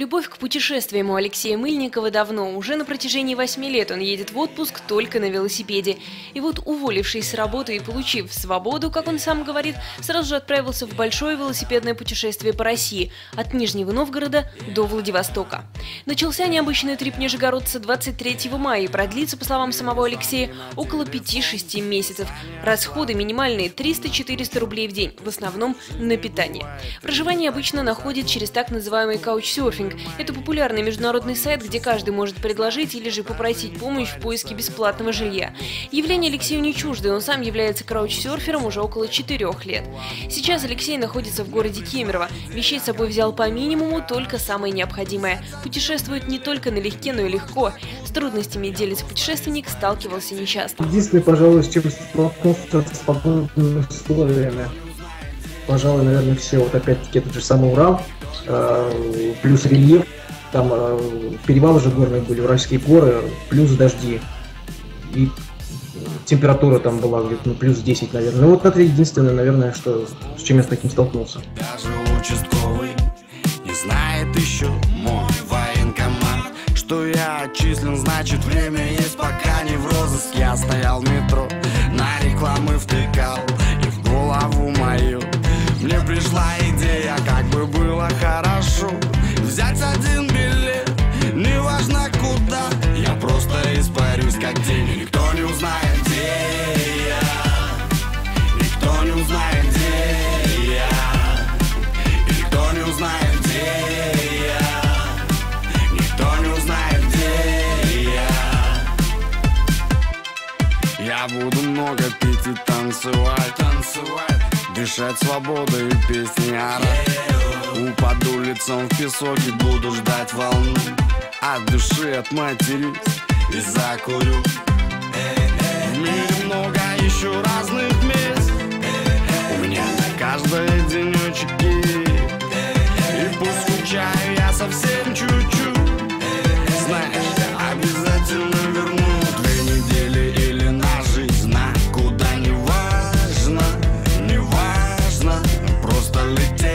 Любовь к путешествиям у Алексея Мыльникова давно. Уже на протяжении 8 лет он едет в отпуск только на велосипеде. И вот, уволившись с работы и получив свободу, как он сам говорит, сразу же отправился в большое велосипедное путешествие по России от Нижнего Новгорода до Владивостока. Начался необычный трип нижегородца 23 мая и продлится, по словам самого Алексея, около 5-6 месяцев. Расходы минимальные 300-400 рублей в день, в основном на питание. Проживание обычно находит через так называемый каучсерфинг. Это популярный международный сайт, где каждый может предложить или же попросить помощь в поиске бесплатного жилья. Явление Алексею не чуждо, он сам является каучсерфером уже около 4 лет. Сейчас Алексей находится в городе Кемерово. Вещей с собой взял по минимуму, только самое необходимое. Путешествует не только налегке, но и легко. С трудностями, делится путешественник, сталкивался нечасто. Единственное, пожалуй, с чем столкнулся с погодными условиями. Пожалуй, наверное, все. Вот опять-таки этот же самый Урал, плюс рельеф, там перевалы же горные были, Уральские горы, плюс дожди. И температура там была где-то плюс 10, наверное. Ну вот это единственное, наверное, что, с чем я с таким столкнулся. Даже участковый не знает еще мой военкомат, что я отчислен, значит время есть, пока не в розыске. Я стоял в метро, на рекламы втыкал, и в голову мою мне пришла идея, как бы было хорошо взять один билет, неважно куда, я просто испарюсь как тень. Никто не узнает, где я, никто не узнает, где я, никто не узнает, где я, никто не узнает, где я. Я буду много пить и танцевать, дышать свободой и песни орать. Упаду лицом в песок и буду ждать волну, от души отматерюсь и закурю. В мире много еще разных мест, у меня на каждое денечек есть. И пусть скучаю я совсем чуть-чуть, знаешь, я обязательно вернусь. 2 недели или на жизнь, на куда не важно, не важно, просто лететь.